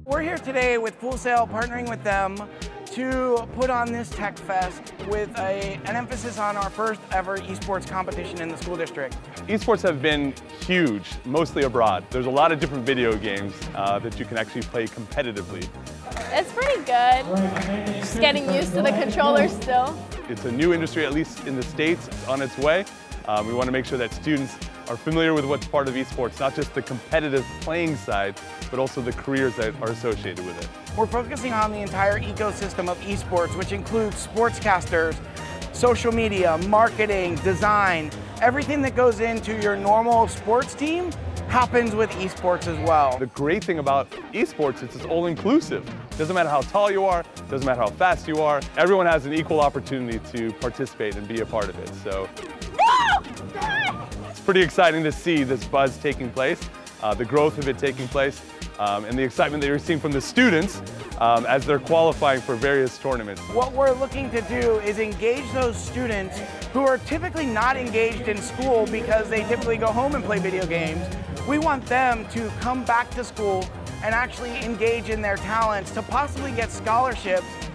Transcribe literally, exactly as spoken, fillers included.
We're here today with Full Sail, partnering with them to put on this Tech Fest with a, an emphasis on our first ever esports competition in the school district. Esports have been huge, mostly abroad. There's a lot of different video games uh, that you can actually play competitively. It's pretty good. Just getting used to the controllers still. It's a new industry, at least in the States. It's on its way. Um, we want to make sure that students are familiar with what's part of esports, not just the competitive playing side, but also the careers that are associated with it. We're focusing on the entire ecosystem of esports, which includes sportscasters, social media, marketing, design. Everything that goes into your normal sports team happens with esports as well. The great thing about esports is it's all inclusive. Doesn't matter how tall you are, doesn't matter how fast you are. Everyone has an equal opportunity to participate and be a part of it. So it's pretty exciting to see this buzz taking place, uh, the growth of it taking place, um, and the excitement that you're seeing from the students um, as they're qualifying for various tournaments. What we're looking to do is engage those students who are typically not engaged in school because they typically go home and play video games. We want them to come back to school and actually engage in their talents to possibly get scholarships